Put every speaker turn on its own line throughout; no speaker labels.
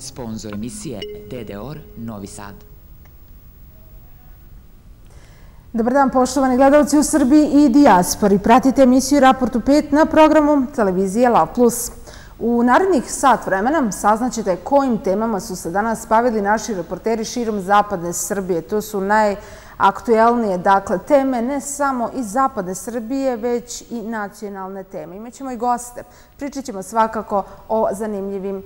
Sponzor emisije DDOR Novi Sad.
Dobar dan, poštovani gledalci u Srbiji i dijaspori. Pratite emisiju Raport u 5 na programu televizije Lav Plus. U narednih sat vremena saznaćete kojim temama su se danas bavili naši reporteri širom zapadne Srbije. To su najaktuelnije, teme ne samo iz zapadne Srbije, već i nacionalne teme. Imaćemo i goste. Pričat ćemo svakako o zanimljivim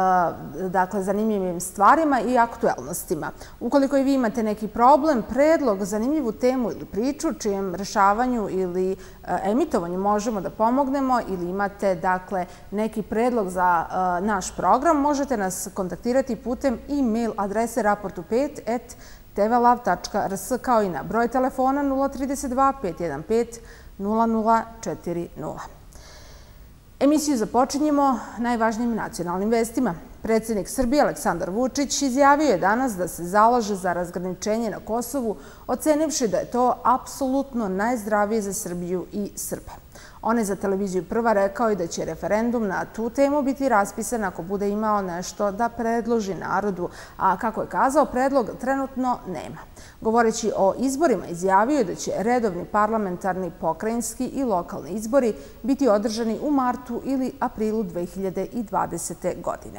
stvarima i aktuelnostima. Ukoliko i vi imate neki problem, predlog, zanimljivu temu ili priču, čijem rešavanju ili emitovanju možemo da pomognemo, ili imate neki predlog za naš program, možete nas kontaktirati putem e-mail adrese raportu5@tvlav.rs, kao i na broj telefona 032 515 0040. Emisiju započinjemo najvažnijim nacionalnim vestima. Predsjednik Srbije Aleksandar Vučić izjavio je danas da se zalaže za razgraničenje na Kosovu, ocenivši da je to apsolutno najzdravije za Srbiju i Srbe. On je za televiziju Prva rekao i da će referendum na tu temu biti raspisan ako bude imao nešto da predloži narodu, a kako je kazao, predlog trenutno nema. Govoreći o izborima, izjavio je da će redovni parlamentarni, pokrajinski i lokalni izbori biti održani u martu ili aprilu 2020. godine.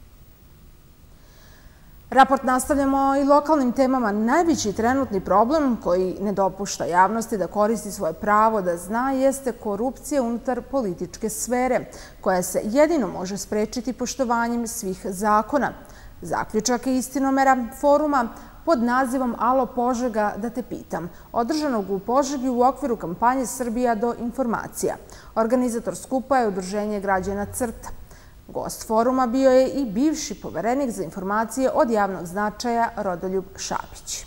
Raport nastavljamo i lokalnim temama. Najveći trenutni problem koji ne dopušta javnosti da koristi svoje pravo da zna jeste korupcija unutar političke sfere, koja se jedino može sprečiti poštovanjem svih zakona. Zaključak je istinomera foruma pod nazivom Alo Požega da te pitam, održanog u Požegi u okviru kampanje Srbija do informacija. Organizator skupa je Udruženje građana CRTA. Gost foruma bio je i bivši poverenik za informacije od javnog značaja Rodoljub Šabić.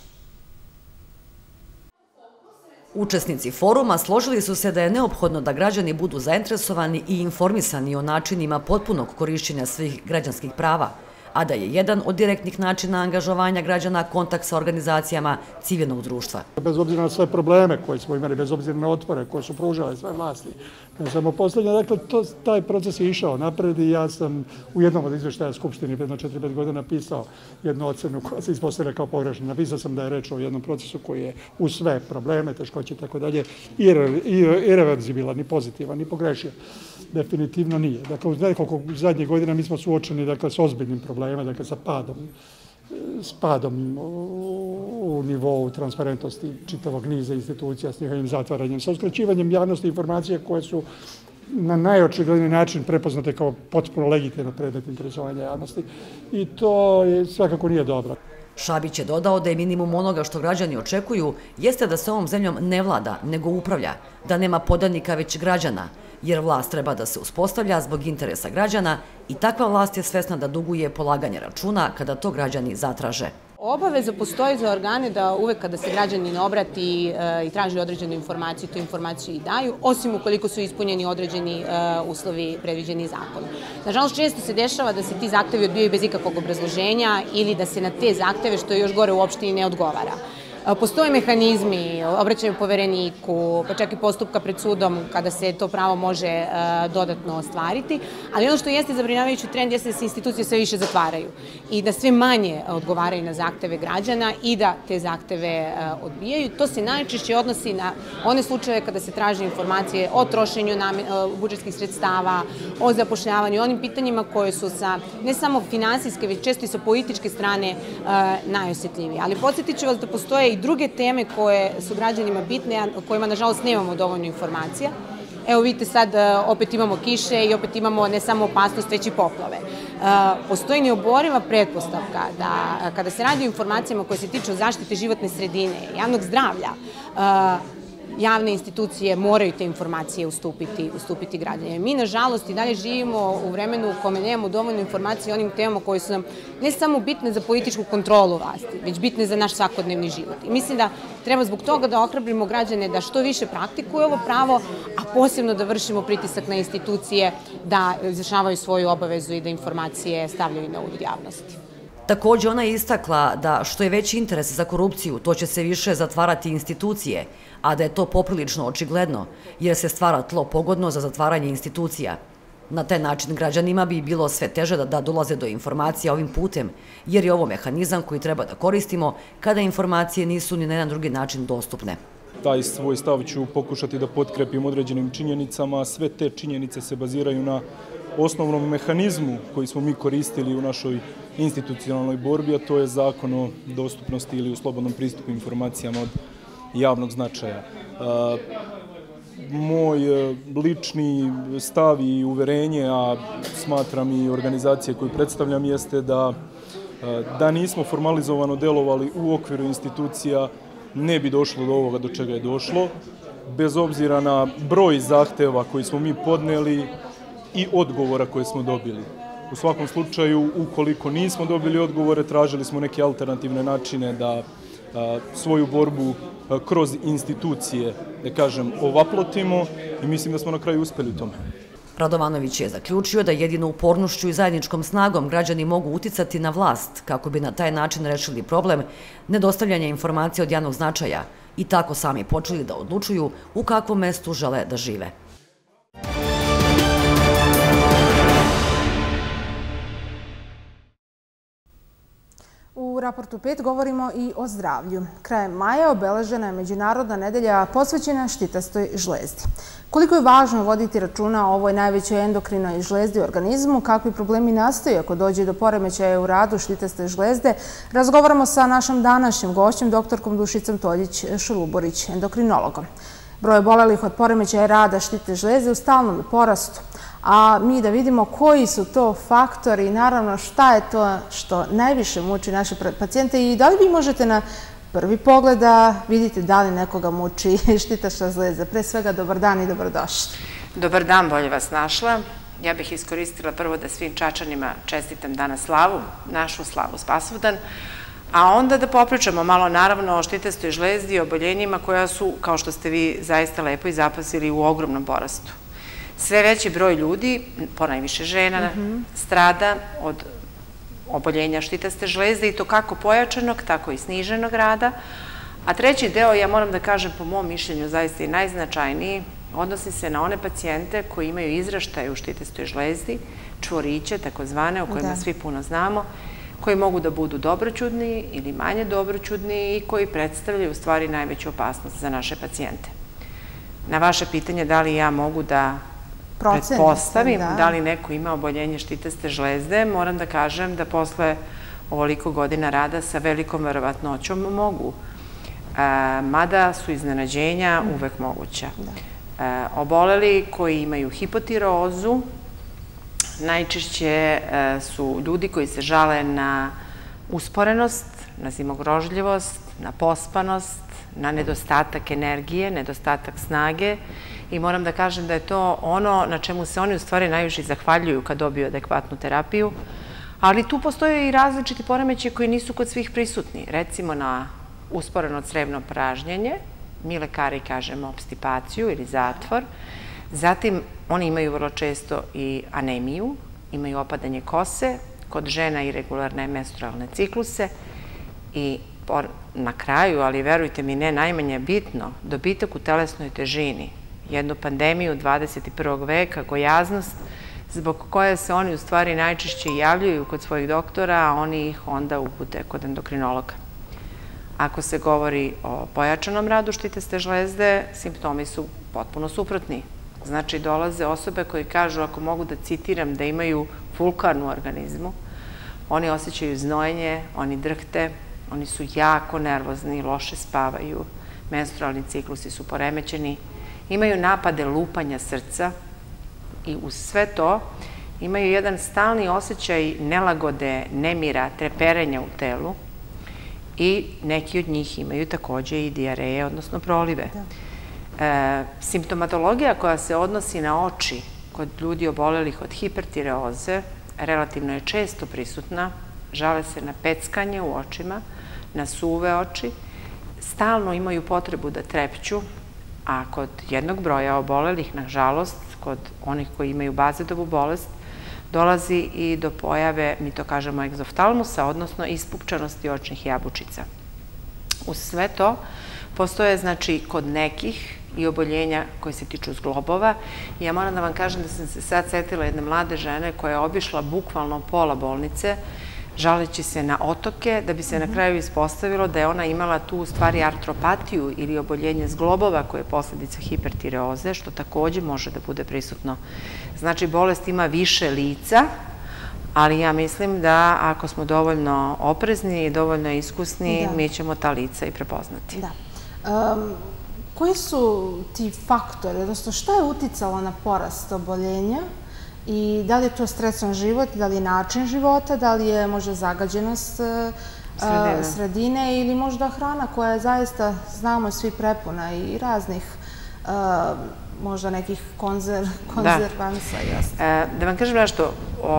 Učesnici foruma složili su se da je neophodno da građani budu zainteresovani i informisani o načinima potpunog korišćenja svih građanskih prava, a da je jedan od direktnih načina angažovanja građana kontakt sa organizacijama civilnog društva.
Bez obzira na sve probleme koje smo imali, bez obzira na otpore koje su pružale sve vlasti, ne samo posljednje, taj proces je išao napred i ja sam u jednom od izveštaja Skupštine predno 4-5 godina napisao jednu ocenu koja se ispostavila kao pogrešna. Napisao sam da je reč o jednom procesu koji je uz sve probleme, teškoće i tako dalje, irreverzibilan, ni pozitivan, ni pogrešio. Definitivno nije. Dakle, uz nekoliko zadnjih godina mi smo suočeni s ozbiljnim problemima, sa padom u nivou transparentnosti čitavog niza institucija s njihovim zatvaranjem, sa uskraćivanjem javnosti informacije koje su na najočigledniji način prepoznate kao potpuno legitimno predmet interesovanja javnosti i to svakako nije dobro.
Šabić je dodao da je minimum onoga što građani očekuju jeste da se ovom zemljom ne vlada, nego upravlja, da nema podanika već građana, jer vlast treba da se uspostavlja zbog interesa građana i takva vlast je svesna da duguje polaganje računa kada to građani zatraže.
Obaveza postoji za organe da uvek kada se građanin obrati i traži određenu informaciju, tu informaciju i daju, osim ukoliko su ispunjeni određeni uslovi predviđeni zakonom. Nažalost, često se dešava da se ti zahtevi odbijaju bez ikakvog obrazloženja ili da se na te zahteve, što je još gore, uopšte i ne odgovara. Postoje mehanizmi, obraćaju povereniku, pa čak i postupka pred sudom kada se to pravo može dodatno ostvariti, ali ono što jeste zabrinjavajući trend jeste da se institucije sve više zatvaraju i da sve manje odgovaraju na zahteve građana i da te zahteve odbijaju. To se najčešće odnosi na one slučajeve kada se traže informacije o trošenju budžetskih sredstava, o zapošljavanju, onim pitanjima koje su sa ne samo finansijske, već često i sa političke strane najosjetljivije. Ali podsjetit ću vas da postoje i druge teme koje su građanima bitne, o kojima nažalost nemamo dovoljno informacija. Evo vidite sad opet imamo kiše i opet imamo ne samo opasnost, već i poplave. Postoji neoboriva pretpostavka da kada se radi o informacijama koje se tiču zaštite životne sredine, javnog zdravlja, javne institucije moraju te informacije ustupiti građanima. Mi, nažalost, i dalje živimo u vremenu u kome nemamo dovoljno informacije o onim temama koje su nam ne samo bitne za političku kontrolu vlasti, već bitne za naš svakodnevni život. I mislim da treba zbog toga da ohrabrimo građane da što više praktikuju ovo pravo, a posebno da vršimo pritisak na institucije da izvršavaju svoju obavezu i da informacije stavljaju na uvid javnosti.
Takođe, ona je istakla da što je veći interes za korupciju, to će se više zatvarati institucije, a da je to poprilično očigledno, jer se stvara tlo pogodno za zatvaranje institucija. Na taj način građanima bi bilo sve teže da dolaze do informacija ovim putem, jer je ovo mehanizam koji treba da koristimo kada informacije nisu ni na jedan drugi način dostupne.
Taj svoj stav ću pokušati da potkrepim određenim činjenicama. Sve te činjenice se baziraju na osnovnom mehanizmu koji smo mi koristili u našoj institucionalnoj borbi, a to je Zakon o dostupnosti ili u slobodnom pristupu informacijama od javnog značaja. Moj lični stav i uverenje, a smatram i organizacije koju predstavljam, jeste da nismo formalizovano delovali u okviru institucija, ne bi došlo do ovoga do čega je došlo, bez obzira na broj zahteva koji smo mi podneli i odgovora koje smo dobili. U svakom slučaju, ukoliko nismo dobili odgovore, tražili smo neke alternativne načine da svoju borbu kroz institucije, da kažem, ovaplotimo i mislim da smo na kraju uspeli u tome.
Radovanović je zaključio da jedino upornošću i zajedničkom snagom građani mogu uticati na vlast kako bi na taj način rešili problem nedostavljanja informacija od javnog značaja i tako sami počeli da odlučuju u kakvom mestu žele da žive.
U raportu 5 govorimo i o zdravlju. Krajem maja obeležena je Međunarodna nedelja posvećena štitastoj žlezdi. Koliko je važno voditi računa o ovoj najvećoj endokrinoj žlezdi u organizmu, kakvi problemi nastaju ako dođe do poremećaja u radu štitaste žlezde, razgovaramo sa našom današnjom gošćom, doktorkom Dušicom Toljić-Šuluborić, endokrinologom. Broj obolelih od poremećaja rada štitne žlezde u stalnom porastu. A mi da vidimo koji su to faktori i naravno šta je to što najviše muči naše pacijente i da li vi možete na prvi pogled da vidite da li nekoga muči štitašna žlezda. Pre svega, dobar dan i dobrodošli.
Dobar dan, bolje vas našla. Ja bih iskoristila prvo da svim Čačanima čestitam danas slavu, našu slavu Spasovdan, a onda da popričamo malo naravno o štitastoj žlezdi i oboljenjima koja su, kao što ste vi zaista lepo i zapazili, u ogromnom porastu. Sve veći broj ljudi, ponajviše žena, strada od oboljenja štitaste žlezde i to kako pojačanog, tako i sniženog rada. A treći deo, ja moram da kažem po mom mišljenju zaista i najznačajniji, odnosi se na one pacijente koji imaju izraštaj u štitastoj žlezdi, čvoriće, takozvane, o kojima svi puno znamo, koji mogu da budu dobroćudni ili manje dobroćudni i koji predstavljaju u stvari najveću opasnost za naše pacijente. Na vaše pitanje da li ja mogu da pretpostavim da li neko ima oboljenje štitaste žlezde, moram da kažem da posle ovoliko godina rada sa velikom verovatnoćom mogu. Mada su iznenađenja uvek moguća. Oboleli koji imaju hipotirozu najčešće su ljudi koji se žale na usporenost, na zimogrožljivost, na pospanost, na nedostatak energije, nedostatak snage i moram da kažem da je to ono na čemu se oni u stvari najviše zahvaljuju kad dobiju adekvatnu terapiju, ali tu postoje i različiti poremećaji koji nisu kod svih prisutni. Recimo na usporeno crevno pražnjenje, mi lekari kažemo opstipaciju ili zatvor, zatim oni imaju vrlo često i anemiju, imaju opadanje kose, kod žena irregularne menstrualne cikluse i na kraju, ali verujte mi ne najmanje bitno, dobitak u telesnoj težini, jednu pandemiju 21. veka, gojaznost, zbog koje se oni u stvari najčešće javljaju kod svojih doktora, a oni ih onda upute kod endokrinologa. Ako se govori o pojačanom radu štitaste žlezde, simptomi su potpuno suprotni. Znači, dolaze osobe koji kažu, ako mogu da citiram, da imaju vulkan u organizmu, oni osjećaju znojenje, oni drhte, oni su jako nervozni, loše spavaju, menstrualni ciklusi su poremećeni, imaju napade lupanja srca i uz sve to imaju jedan stalni osjećaj nelagode, nemira, treperenja u telu i neki od njih imaju takođe i dijareje, odnosno prolive. Simptomatologija koja se odnosi na oči kod ljudi obolelih od hipertireoze relativno je često prisutna, žale se na peckanje u očima, na suve oči, stalno imaju potrebu da trepću, a kod jednog broja obolelih, nažalost, kod onih koji imaju bazedovu bolest, dolazi i do pojave, mi to kažemo, egzoftalmusa, odnosno ispupčanosti očnih jabučica. Uz sve to, postoje, znači, kod nekih i oboljenja koje se tiču zglobova. I ja moram da vam kažem da sam se sad setila jedne mlade žene koja je obišla bukvalno pola bolnice, žaleći se na otoke, da bi se na kraju ispostavilo da je ona imala tu u stvari artropatiju ili oboljenje zglobova koje je posledica hipertireoze, što takođe može da bude prisutno. Znači, bolest ima više lica, ali ja mislim da ako smo dovoljno oprezni i dovoljno iskusni, mi ćemo ta lica i prepoznati.
Da. Koji su ti faktori, odnosno šta je uticalo na porast oboljenja i da li je to stresan život, da li je način života, da li je možda zagađenost sredine ili možda hrana koja je zaista, znamo svi, prepuna i raznih možda nekih konzervansa.
Da vam kažem nešto,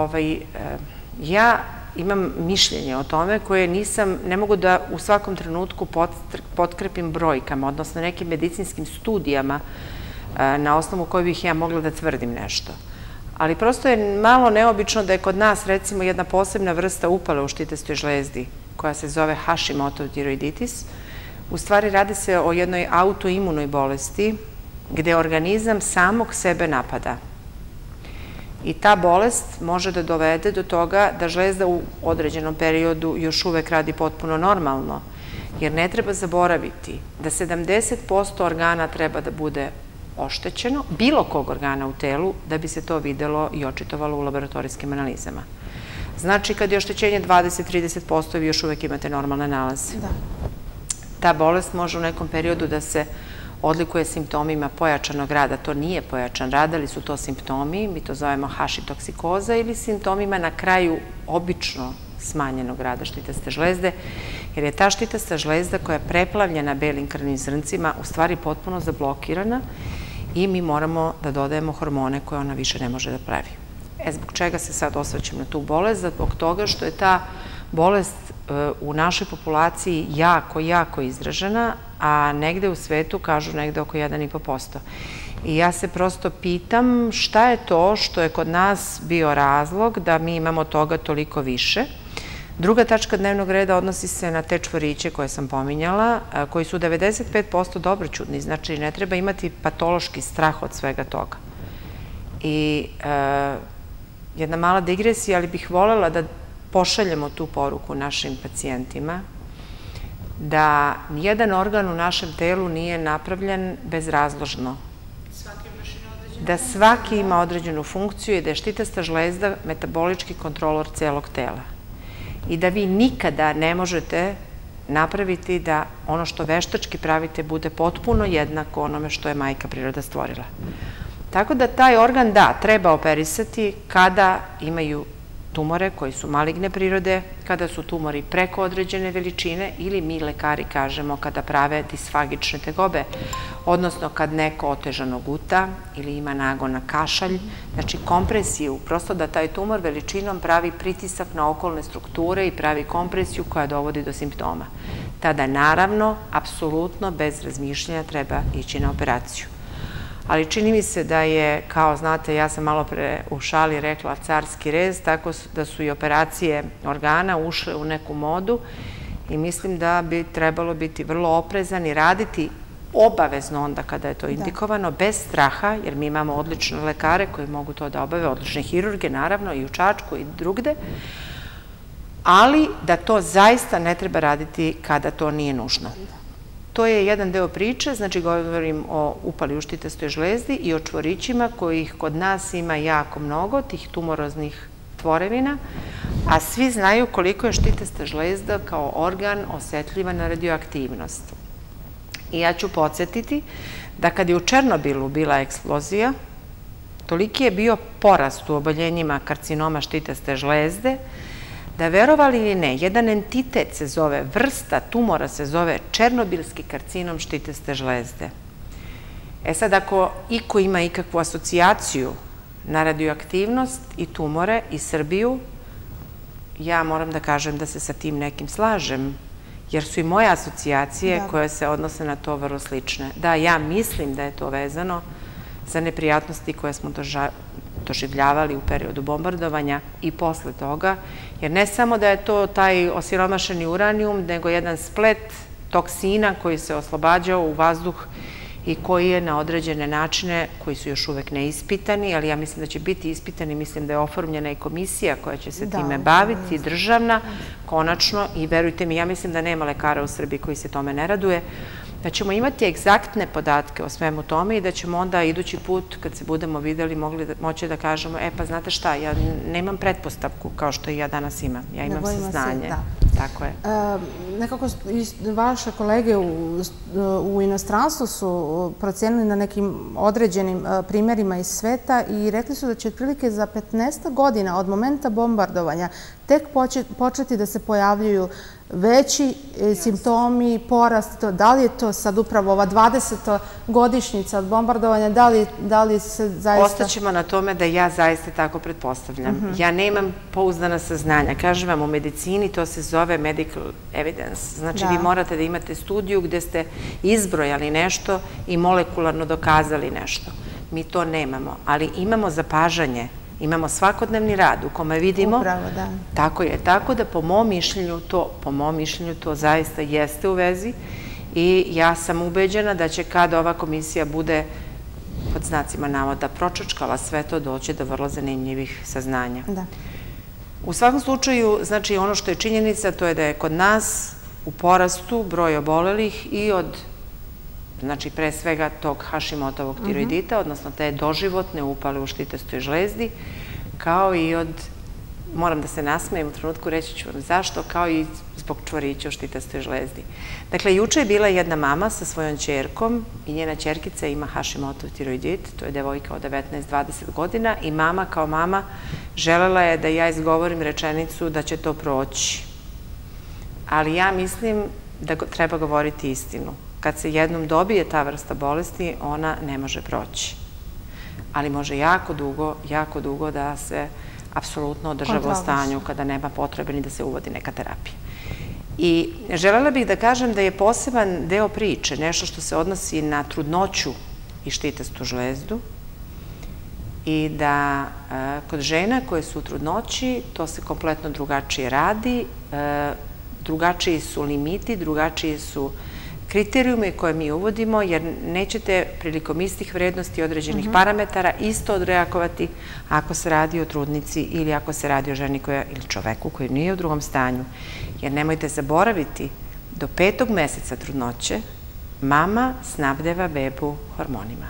ja imam mišljenje o tome koje ne mogu da u svakom trenutku potkrepim brojkama, odnosno nekim medicinskim studijama na osnovu koje bih ja mogla da tvrdim nešto. Ali prosto je malo neobično da je kod nas, recimo, jedna posebna vrsta upale u štitastoj žlezdi, koja se zove Hashimoto tiroiditis. U stvari radi se o jednoj autoimunoj bolesti gde organizam samog sebe napada. I ta bolest može da dovede do toga da žlezda u određenom periodu još uvek radi potpuno normalno, jer ne treba zaboraviti da 70% organa treba da bude oštećeno, bilo kog organa u telu, da bi se to videlo i očitovalo u laboratorijskim analizama. Znači, kad je oštećenje 20-30%, vi još uvek imate normalne nalaze. Ta bolest može u nekom periodu da se odlikuje simptomima pojačanog rada. To nije pojačan rad, ali su to simptomi, mi to zovemo hašitoksikoza, ili simptomima na kraju obično smanjenog rada štitaste žlezde, jer je ta štitasta žlezda koja je preplavljena belim krvnim zrncima u stvari potpuno zablokirana i mi moramo da dodajemo hormone koje ona više ne može da pravi. Zbog čega se sad osvrćem na tu bolest? Zbog toga što je ta bolest u našoj populaciji jako izražena, a negde u svetu kažu negde oko 1,5%. I ja se prosto pitam šta je to što je kod nas bio razlog da mi imamo toga toliko više. Druga tačka dnevnog reda odnosi se na te čvoriće koje sam pominjala, koji su 95% dobroćudni, znači ne treba imati patološki strah od svega toga. I jedna mala digresija, ali bih voljela da pošaljemo tu poruku našim pacijentima, da nijedan organ u našem telu nije napravljen bezrazložno. Da svaki ima određenu funkciju i da je štitasta žlezda metabolički kontrolor celog tela. I da vi nikada ne možete napraviti da ono što veštački pravite bude potpuno jednako onome što je majka priroda stvorila. Tako da taj organ, da, treba operisati kada imaju tumore koji su maligne prirode, kada su tumori preko određene veličine ili mi lekari kažemo kada prave disfagične tegobe, odnosno kad neko otežano guta ili ima nagon na kašalj, znači kompresiju, prosto da taj tumor veličinom pravi pritisak na okolne strukture i pravi kompresiju koja dovodi do simptoma. Tada naravno, apsolutno bez razmišljanja treba ići na operaciju. Ali čini mi se da je, kao znate, ja sam malo pre u šali rekla carski rez, tako da su i operacije organa ušle u neku modu i mislim da bi trebalo biti vrlo oprezan i raditi obavezno onda kada je to indikovano, bez straha, jer mi imamo odlične lekare koji mogu to da obave, odlične hirurge, naravno, i u Čačku i drugde, ali da to zaista ne treba raditi kada to nije nužno. To je jedan deo priče, znači govorim o upali u štitastoj žlezdi i o čvorićima kojih kod nas ima jako mnogo, tih tumoroznih tvorevina, a svi znaju koliko je štitasta žlezda kao organ osetljiva na radioaktivnost. I ja ću podsjetiti da kad je u Černobilu bila eksplozija, toliki je bio porast u oboljenjima karcinoma štitaste žlezde, da verovali ili ne, jedan entitet se zove, vrsta tumora se zove černobilski karcinom štitaste žlezde. E sad, ako iko ima ikakvu asocijaciju na radioaktivnost i tumore i Srbiju, ja moram da kažem da se sa tim nekim slažem, jer su i moje asocijacije koje se odnose na to vrlo slične. Da, ja mislim da je to vezano za neprijatnosti koje smo doživljavali u periodu bombardovanja i posle toga, jer ne samo da je to taj osiromašeni uranijum, nego jedan splet toksina koji se oslobađao u vazduh i koji je na određene načine, koji su još uvek neispitani, ali ja mislim da će biti ispitani, mislim da je oformljena i komisija koja će se time baviti, državna, konačno, i verujte mi, ja mislim da nema lekara u Srbiji koji se tome ne raduje, da ćemo imati egzaktne podatke o svemu tome i da ćemo onda idući put, kad se budemo videli, moći da kažemo, pa znate šta, ja nemam pretpostavku kao što i ja danas imam, ja imam saznanje. Tako je.
Nekako vaše kolege u inostranstvu su procijenili na nekim određenim primjerima iz sveta i rekli su da će otprilike za 15 godina od momenta bombardovanja tek početi da se pojavljuju veći simptomi, porast. Da li je to sad upravo ova 20. godišnjica od bombardovanja, da li se zaista...
Ostaćemo na tome da ja zaista tako pretpostavljam. Ja nemam pouzdana saznanja. Kažem vam, u medicini to se zove medical evidence. Znači, vi morate da imate studiju gde ste izbrojali nešto i molekularno dokazali nešto. Mi to nemamo, ali imamo zapažanje. Imamo svakodnevni rad u kome vidimo, tako je, tako da po mom mišljenju to zaista jeste u vezi i ja sam ubeđena da će kada ova komisija bude, pod znacima navoda, pročačkala sve to, doći do vrlo zanimljivih saznanja. U svakom slučaju, znači ono što je činjenica, to je da je kod nas u porastu broj obolelih i od, znači pre svega tog Hašimotovog tiroidita, odnosno te doživotne upale u štitastoj žlezdi, kao i od, moram da se nasmejem u trenutku, reći ću vam zašto, kao i zbog čvorića u štitastoj žlezdi. Dakle, juče je bila jedna mama sa svojom ćerkom i njena ćerkica ima Hašimotov tiroidit, to je devojka od 19-20 godina i mama kao mama želela je da ja izgovorim rečenicu da će to proći. Ali ja mislim da treba govoriti istinu. Kad se jednom dobije ta vrsta bolesti, ona ne može proći. Ali može jako dugo da se apsolutno održava u stanju kada nema potrebe ni da se uvodi neka terapija. I želela bih da kažem da je poseban deo priče, nešto što se odnosi na trudnoću i štitastu žlezdu i da kod žena koje su u trudnoći to se kompletno drugačije radi, drugačiji su limiti, drugačiji su kriterijumi koje mi uvodimo, jer nećete prilikom istih vrednosti određenih parametara isto odreagovati ako se radi o trudnici ili ako se radi o ženi ili čoveku koji nije u drugom stanju. Jer nemojte zaboraviti, do 5. meseca trudnoće mama snabdeva bebu hormonima.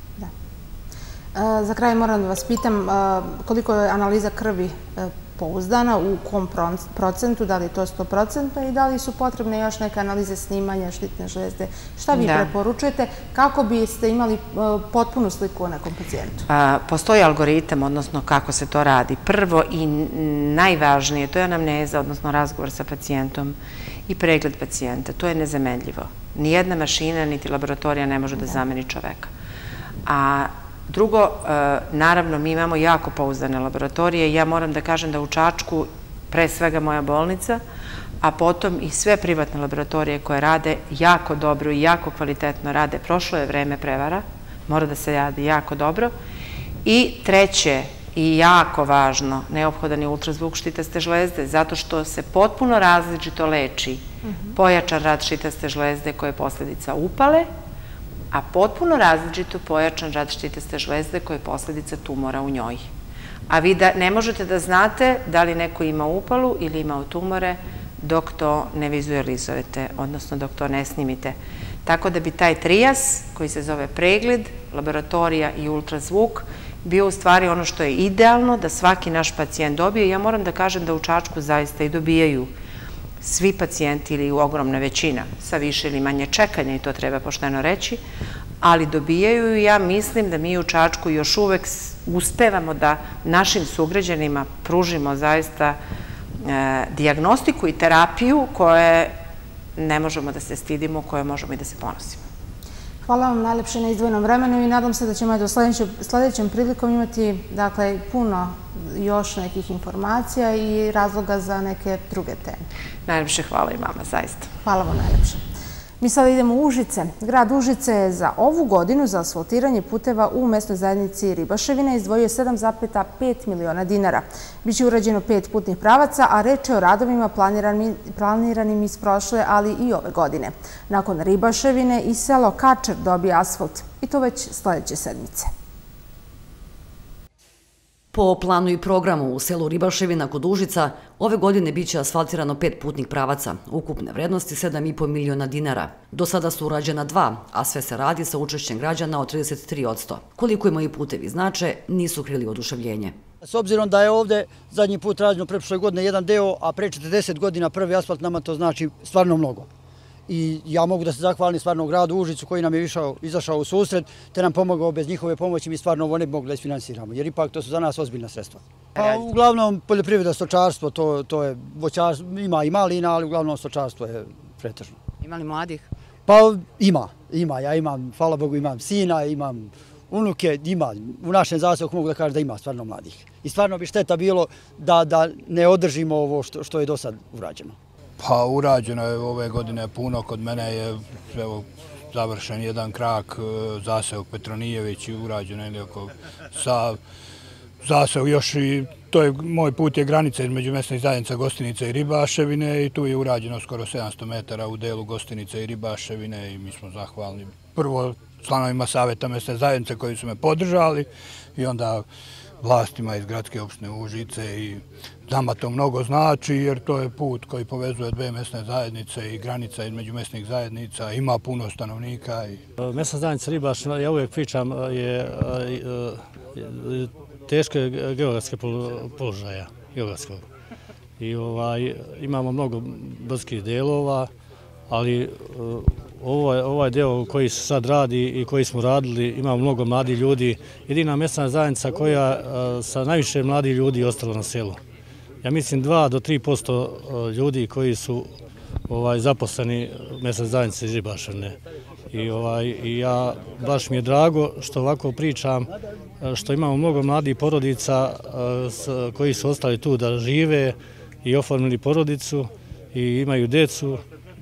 Za kraj moram da vas pitam koliko je analiza krvi pouzdana, u kom procentu, da li je to 100% i da li su potrebne još neke analize snimanja štitne žlezde. Šta vi preporučujete kako biste imali potpunu sliku o nekom pacijentu?
Postoji algoritam, odnosno kako se to radi. Prvo i najvažnije, to je anamneza, odnosno razgovor sa pacijentom i pregled pacijenta. To je nezamenljivo. Nijedna mašina, niti laboratorija ne može da zameni čoveka. A drugo, naravno, mi imamo jako pouzdane laboratorije i ja moram da kažem da u Čačku, pre svega moja bolnica, a potom i sve privatne laboratorije koje rade jako dobro i jako kvalitetno rade, prošlo je vreme prevara, mora da se radi jako dobro. I treće, i jako važno, neophodan je ultrazvuk štitaste žlezde, zato što se potpuno različito leči pojačan rad štitaste žlezde koja je posledica upale, a potpuno različito pojačan rad štitaste žlezde koja je posledica tumora u njoj. A vi ne možete da znate da li neko ima upalu ili ima tumore dok to ne vizualizujete, odnosno dok to ne snimite. Tako da bi taj trijas, koji se zove pregled, laboratorija i ultrazvuk, bio u stvari ono što je idealno da svaki naš pacijent dobije. Ja moram da kažem da u Čačku zaista i dobijaju svi pacijenti ili ogromna većina sa više ili manje čekanja, i to treba pošteno reći, ali dobijaju i ja mislim da mi u Čačku još uvek uspevamo da našim sugrađanima pružimo zaista dijagnostiku i terapiju koje ne možemo da se stidimo, koje možemo i da se ponosimo.
Hvala vam najlepše na izdvojenom vremenu i nadam se da ćemo do sledećem prilikom imati puno još nekih informacija i razloga za neke druge teme.
Najlepše hvala i vama, zaista.
Hvala vam najlepše. Mi sada idemo u Užice. Grad Užice je za ovu godinu za asfaltiranje puteva u mesnoj zajednici Ribaševina izdvojio 7,5 miliona dinara. Biće urađeno 5 putnih pravaca, a reč je o radovima planiranim iz prošle, ali i ove godine. Nakon Ribaševine i selo Kačer dobije asfalt, i to već sledeće sedmice.
Po planu i programu u selu Ribaševina kod Užica ove godine biće asfaltirano 5 putnih pravaca, ukupne vrednosti 7,5 miliona dinara. Do sada su urađena 2, a sve se radi sa učešćem građana od 33%. Koliko im ovi putevi znače, nisu krili oduševljenje.
S obzirom da je ovde zadnji put rađeno preprošle godine jedan deo, a pre 40 godina prvi asfalt, nama to znači stvarno mnogo. I ja mogu da se zahvalim stvarno gradu Užicu koji nam je izašao u susret, te nam pomogao. Bez njihove pomoći mi stvarno ovo ne bi mogli da isfinansiramo, jer ipak to su za nas ozbiljna sredstva. Pa uglavnom poljoprivreda, stočarstvo, to je voćarstvo, ima i malina, ali uglavnom stočarstvo je pretežno.
Ima li mladih?
Pa ima. Ja imam, hvala Bogu, imam sina, imam unuke, ima. U našem zaseoku mogu da kažem da ima stvarno mladih. I stvarno bi šteta bilo da ne održimo ovo što je do sad urađeno.
Pa urađeno je ove godine puno, kod mene je završen jedan krak zaseok Petronijević i urađeno je sa zaseok još i moj put je granica između mesnih zajednica Gostinice i Ribaševine i tu je urađeno skoro 700 metara u delu Gostinice i Ribaševine i mi smo zahvalni prvo članovima savjeta mesne zajednice koji su me podržali i onda vlastima iz gradske opštine Užice i nama to mnogo znači jer to je put koji povezuje dve mesne zajednice i granica između mesnih zajednica, ima puno stanovnika.
Mesna zajednica Ribaševina, ja uvijek pričam, je teške geografske položaja. I imamo mnogo brdskih delova, ali ovaj deo koji se sad radi i koji smo radili, imamo mnogo mladih ljudi. Jedina mesna zajednica koja sa najviše mladih ljudi ostala na selu. Ja mislim 2 do 3% ljudi koji su zaposleni mesne zajednice iz Ribaševine. I ja baš mi je drago što ovako pričam, što imamo mnogo mladih porodica koji su ostali tu da žive i oformili porodicu i imaju decu.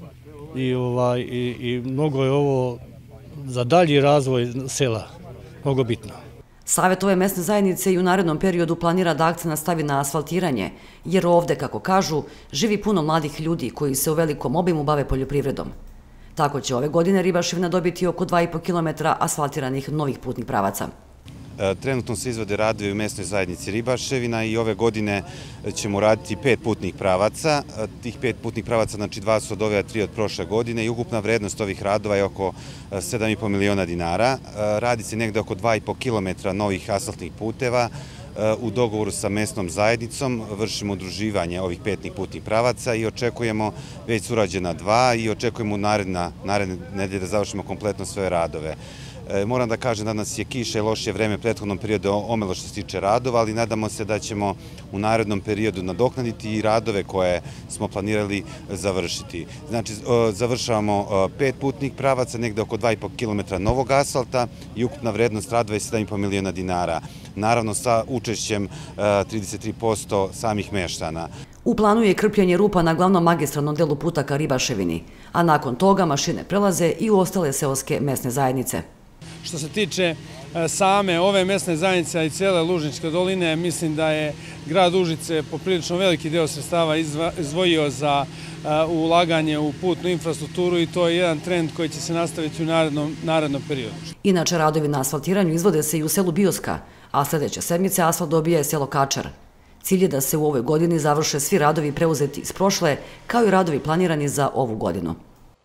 I mnogo je ovo za dalji razvoj sela mnogo bitno.
Savjet ove mesne zajednice i u narednom periodu planira da akcenat stavi na asfaltiranje, jer ovde, kako kažu, živi puno mladih ljudi koji se u velikom obimu bave poljoprivredom. Tako će ove godine Ribaševina dobiti oko 2,5 km asfaltiranih novih putnih pravaca.
Trenutno se izvode radovi u mesnoj zajednici Ribaševina i ove godine ćemo raditi 5 putnih pravaca. Tih 5 putnih pravaca, znači 2 su od ove, a 3 od prošle godine i ukupna vrednost ovih radova je oko 7,5 miliona dinara. Radi se negde oko 2,5 km novih asfaltnih puteva. U dogovoru sa mesnom zajednicom vršimo udruživanje ovih 5 putnih pravaca i očekujemo već su urađena 2 i očekujemo naredne nedelje da završimo kompletno sve radove. Moram da kažem da nas je kiša i lošije vreme prethodnom periodu omelo što se tiče radova, ali nadamo se da ćemo u narednom periodu nadoknaditi i radove koje smo planirali završiti. Znači, završavamo 5 putnih pravaca, negde oko 2,5 km novog asfalta i ukupna vrednost radova je 7,5 miliona dinara. Naravno, sa učešćem 33% samih meštana.
U planu je krpljenje rupa na glavnom magistralnom delu puta ka Ribaševini, a nakon toga mašine prelaze i u ostale seoske mesne zajednice.
Što se tiče same ove mesne zajednice i cele Lužničke doline, mislim da je grad Užice poprilično veliki deo sredstava izdvojio za ulaganje u putnu infrastrukturu i to je jedan trend koji će se nastaviti u narednom periodu.
Inače, radovi na asfaltiranju izvode se i u selu Bioska, a sledeće sedmice asfalt dobije selo Kačar. Cilj je da se u ovoj godini završe svi radovi preuzeti iz prošle, kao i radovi planirani za ovu godinu.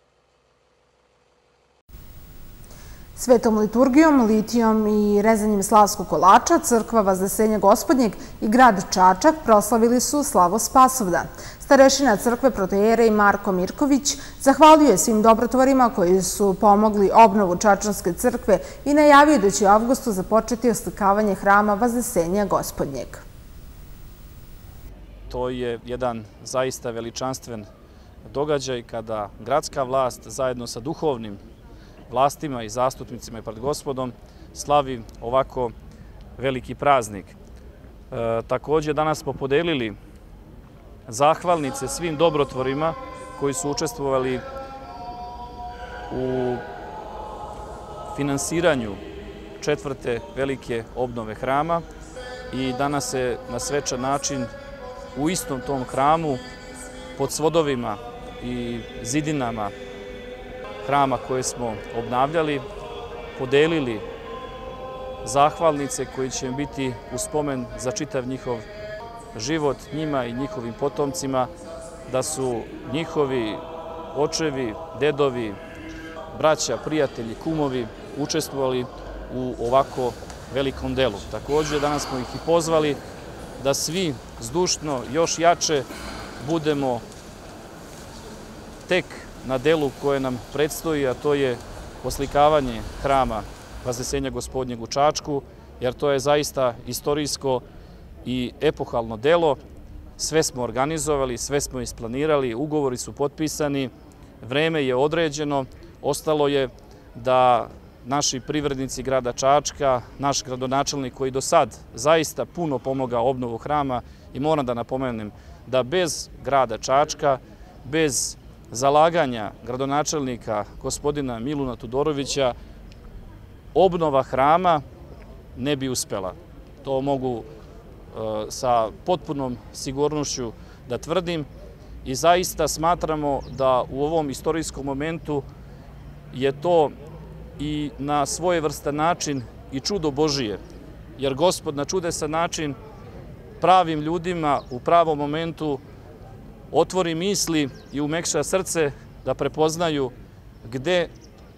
Svetom liturgijom, litijom i rezanjem slavskog kolača, crkva Vaznesenja Gospodnjeg i grad Čačak proslavili su slavu Spasovdan. Starešina crkve protoijerej Marko Mirković zahvalio je svim dobrotvorima koji su pomogli obnovu Čačanske crkve i najavio da će u avgustu započeti oslikavanje hrama Vaznesenja Gospodnjeg.
To je jedan zaista veličanstven događaj kada gradska vlast zajedno sa duhovnim vlastima i zastupnicima i pred Gospodom slavi ovako veliki praznik. Također danas smo podelili zahvalnice svim dobrotvorima koji su učestvovali u finansiranju četvrte velike obnove hrama i danas se na svečan način u istom tom hramu pod svodovima i zidinama hrama koje smo obnavljali podelili zahvalnice koji će biti u spomen za čitav njihov život njima i njihovim potomcima, da su njihovi očevi, dedovi, braća, prijatelji, kumovi učestvovali u ovako velikom delu. Također danas smo ih i pozvali da svi zdušno još jače budemo tek na delu koje nam predstoji, a to je oslikavanje hrama Vaznesenja Gospodnjeg u Čačku, jer to je zaista istorijsko i epohalno delo. Sve smo organizovali, sve smo isplanirali, ugovori su potpisani, vreme je određeno, ostalo je da naši privrednici grada Čačka, naš gradonačelnik koji do sad zaista puno pomogao obnovu hrama i moram da napomenem da bez grada Čačka, bez zalaganja gradonačelnika gospodina Miluna Todorovića, obnova hrama ne bi uspela. To mogu sa potpunom sigurnošću da tvrdim i zaista smatramo da u ovom istorijskom momentu je to i na svojevrstan način i čudo Božije, jer Gospod na čudesan način pravim ljudima u pravom momentu otvori misli i umekša srce da prepoznaju gde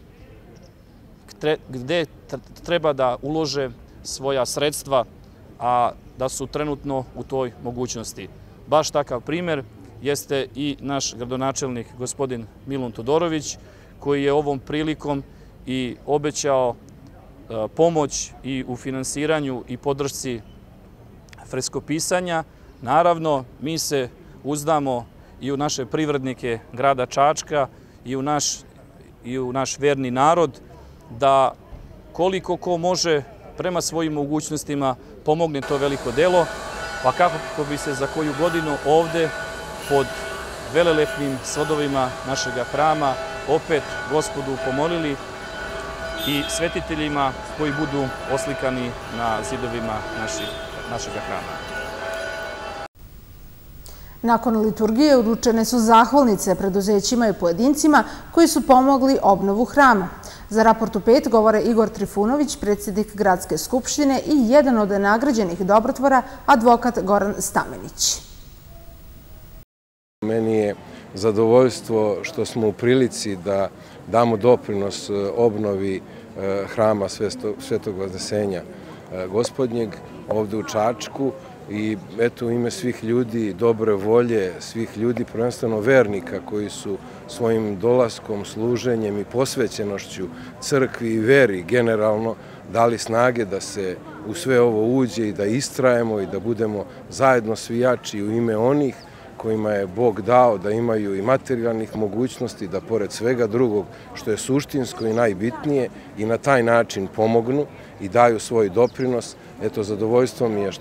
treba da ulože svoja sredstva, a da su trenutno u toj mogućnosti. Baš takav primer jeste i naš gradonačelnik gospodin Milun Todorović, koji je ovom prilikom i obećao pomoć i u finansiranju i podršci freskopisanja. Naravno, mi se uzdamo i u naše privrednike grada Čačka i u naš verni narod, da koliko ko može prema svojim mogućnostima pomogne to veliko delo, pa kako bi se za koju godinu ovde pod velelepnim svodovima našeg hrama opet Gospodu pomolili i svetiteljima koji budu oslikani na zidovima našeg hrama.
Nakon liturgije uručene su zahvalnice preduzećima i pojedincima koji su pomogli obnovu hrama. Za Raportu 5 govore Igor Trifunović, predsjednik Gradske skupštine i jedan od nagrađenih dobrotvora, advokat Goran Stamenić.
Meni je zadovoljstvo što smo u prilici da damo doprinos obnovi hrama Svetog Vaznesenja Gospodnjeg ovde u Čačku. I eto, u ime svih ljudi dobre volje, svih ljudi, prvenstveno vernika koji su svojim dolaskom, služenjem i posvećenošću crkvi i veri generalno dali snage da se u sve ovo uđe i da istrajemo i da budemo zajedno svi jači u ime onih kojima je Bog dao da imaju i materijalnih mogućnosti, da pored svega drugog što je suštinsko i najbitnije i na taj način pomognu i daju svoj doprinos. Eto, zadovoljstvo mi je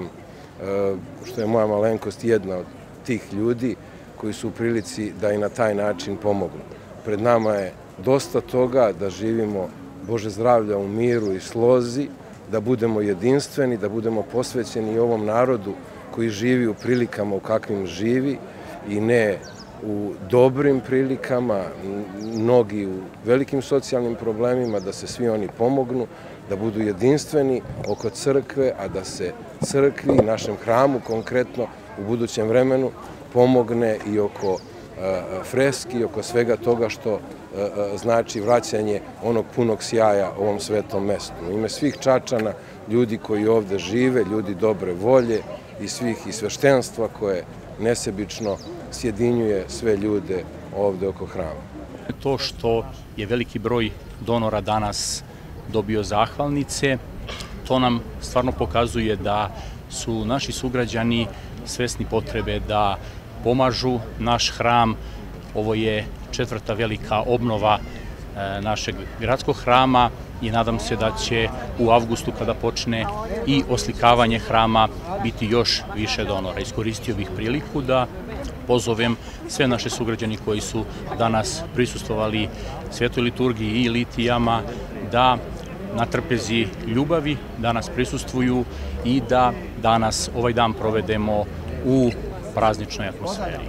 što je moja malenkost jedna od tih ljudi koji su u prilici da i na taj način pomognu. Pred nama je dosta toga da živimo, Bože zdravlja, u miru i slozi, da budemo jedinstveni, da budemo posvećeni ovom narodu koji živi u prilikama u kakvim živi i ne u dobrim prilikama, mnogi u velikim socijalnim problemima, da se svi oni pomognu, da budu jedinstveni oko crkve, a da se crkvi, našem hramu konkretno, u budućem vremenu pomogne i oko freski, oko svega toga što znači vraćanje onog punog sjaja ovom svetom mestu. U ime svih Čačana, ljudi koji ovde žive, ljudi dobre volje i sveštenstva koje nesebično sjedinjuje sve ljude ovde oko hrama.
To što je veliki broj donora danas dobio zahvalnice, to nam stvarno pokazuje da su naši sugrađani svesni potrebe da pomažu naš hram. Ovo je četvrta velika obnova našeg gradskog hrama i nadam se da će u avgustu, kada počne i oslikavanje hrama, biti još više donora. Iskoristio bih priliku da pozovem sve naše sugrađani koji su danas prisustvovali svetoj liturgiji i litijama da na trpezi ljubavi danas prisustvuju i da danas ovaj dan provedemo u prazničnoj atmosferi.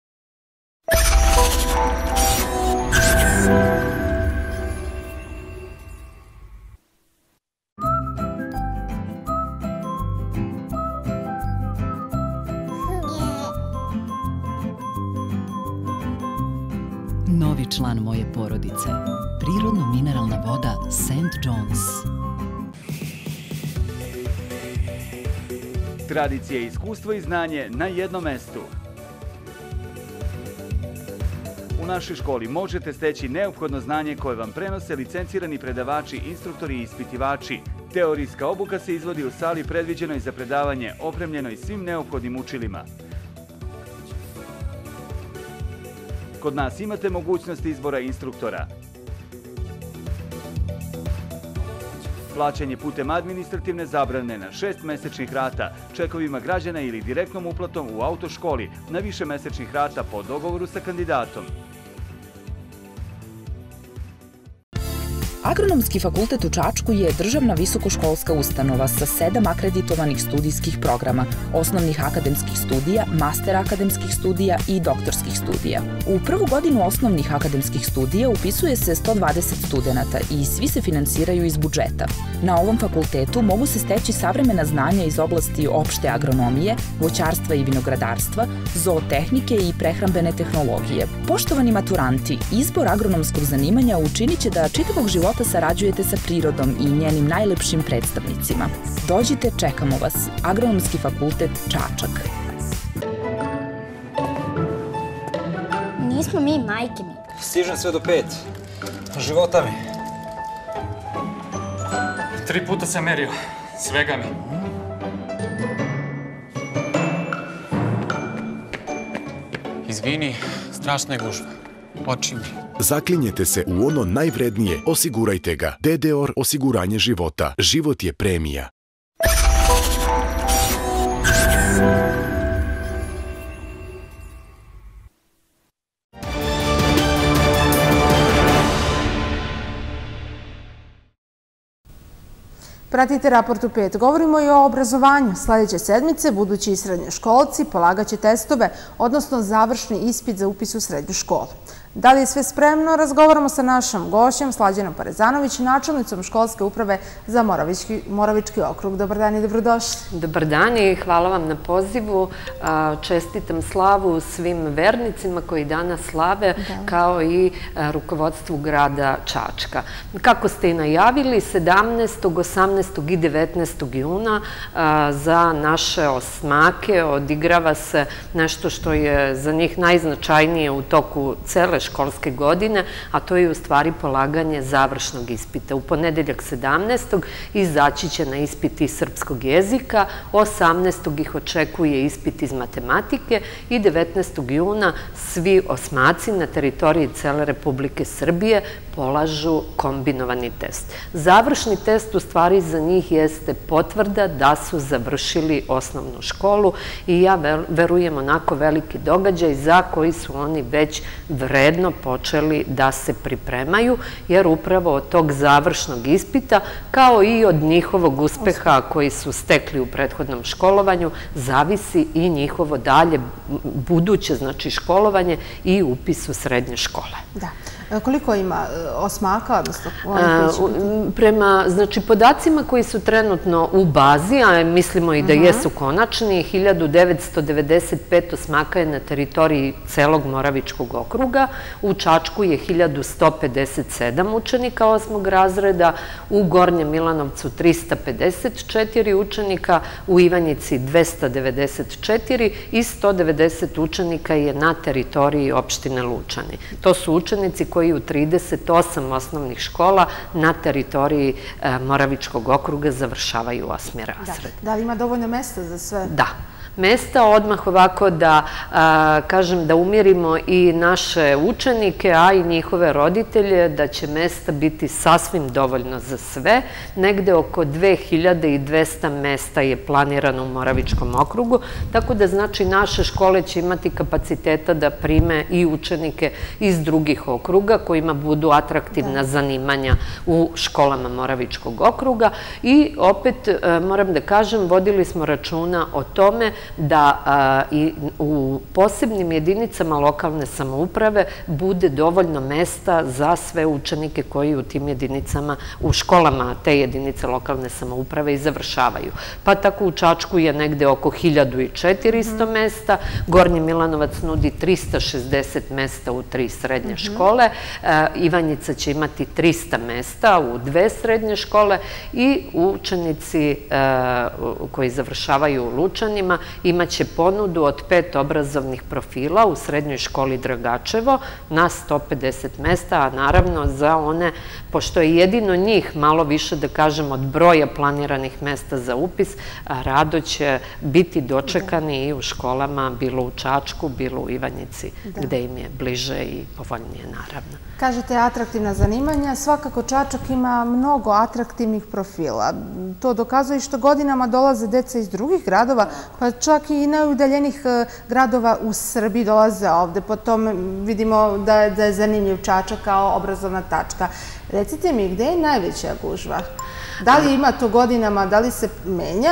Novi član moje porodice. Prirodno mineralna voda St. John's.
Tradicije, iskustvo i znanje na jednom mestu. U našoj školi možete steći neophodno znanje koje vam prenose licencirani predavači, instruktori i ispitivači. Teorijska obuka se izvodi u sali predviđenoj za predavanje, opremljenoj svim neophodnim učilima. Kod nas imate mogućnost izbora instruktora. Plaćanje putem administrativne zabrane na 6 mesečnih rata, čekovima građana ili direktnom uplatom u autoškoli na više mesečnih rata po dogovoru sa kandidatom.
Agronomski fakultet u Čačku je državna visokoškolska ustanova sa 7 akreditovanih studijskih programa, osnovnih akademskih studija, master akademskih studija i doktorskih studija. U prvu godinu osnovnih akademskih studija upisuje se 120 studenata i svi se finansiraju iz budžeta. Na ovom fakultetu mogu se steći savremena znanja iz oblasti opšte agronomije, voćarstva i vinogradarstva, zootehnike i prehrambene tehnologije. Poštovani maturanti, izbor agronomskog zanimanja učinit će da čitavog života sarađujete sa prirodom i njenim najlepšim predstavnicima. Dođite, čekamo vas. Agronomski fakultet Čačak.
Nismo mi majke mi.
Stižem sve do 5. Života mi. 3 puta sam merio. Svega mi. Izvini, strašna je gužva. Oči mi.
Zaklinjete se u ono najvrednije, osigurajte ga. DDOR osiguranje života. Život je premija.
Pratite Raport u 5. Govorimo i o obrazovanju. Sljedeće sedmice budući srednjoškolci polagaće testove, odnosno završni ispit za upis u srednju školu. Da li je sve spremno? Razgovaramo sa našom gošćom Slađanom Parezanović, načelnicom školske uprave za Moravički okrug. Dobar dan i dobrodošli.
Dobar dan i hvala vam na pozivu. Čestitam slavu svim vernicima koji danas slave, kao i rukovodstvu grada Čačka. Kako ste i najavili, 17., 18. i 19. juna za naše osmake odigrava se nešto što je za njih najznačajnije u toku cele školske godine, a to je u stvari polaganje završnog ispita. U ponedeljak 17. izaći će na ispit iz srpskog jezika, 18. ih očekuje ispit iz matematike i 19. juna svi osmaci na teritoriji cele Republike Srbije polažu kombinovani test. Završni test u stvari za njih jeste potvrda da su završili osnovnu školu i ja verujem onako veliki događaj za koji su oni već vredno počeli da se pripremaju, jer upravo od tog završnog ispita, kao i od njihovog uspeha koji su stekli u prethodnom školovanju, zavisi i njihovo dalje buduće, znači školovanje i upis u srednje škole.
Da. Koliko ima osmaka?
Prema podacima koji su trenutno u bazi, a mislimo i da jesu konačni, 1995 osmaka je na teritoriji celog Moravičkog okruga, u Čačku je 1157 učenika 8. razreda, u Gornjem Milanovcu 354 učenika, u Ivanjici 294 i 190 učenika je na teritoriji opštine Lučani. To su učenici koji u 38 osnovnih škola na teritoriji Moravičkog okruga završavaju 8. razred.
Da li ima dovoljno mesta za sve?
Da. mesta. Odmah ovako da kažem da umirimo i naše učenike, a i njihove roditelje, da će mesta biti sasvim dovoljno za sve. Negde oko 2200 mesta je planirano u Moravičkom okrugu, tako da znači naše škole će imati kapaciteta da prime i učenike iz drugih okruga kojima budu atraktivna zanimanja u školama Moravičkog okruga. I opet moram da kažem, vodili smo računa o tome da i u posebnim jedinicama lokalne samouprave bude dovoljno mesta za sve učenike koji u tim jedinicama, u školama te jedinice lokalne samouprave i završavaju. Pa tako u Čačku je negde oko 1400 mesta, Gornji Milanovac nudi 360 mesta u 3 srednje škole, Ivanjica će imati 300 mesta u 2 srednje škole i učenici koji završavaju u Lučanima imaće ponudu od 5 obrazovnih profila u srednjoj školi Dragačevo na 150 mesta, a naravno za one, pošto je jedino njih malo više, da kažem, od broja planiranih mesta za upis, rado će biti dočekani i u školama, bilo u Čačku, bilo u Ivanjici, gde im je bliže i povoljnije, naravno.
Kažete atraktivna zanimanja, svakako Čačak ima mnogo atraktivnih profila. To dokazuje što godinama dolaze deca iz drugih gradova, pa čak i najudaljenih gradova u Srbiji dolaze ovde. Potom vidimo da je zanimljiv Čačak kao obrazovna tačka. Recite mi, gde je najveća gužva? Da li ima to godinama, da li se menja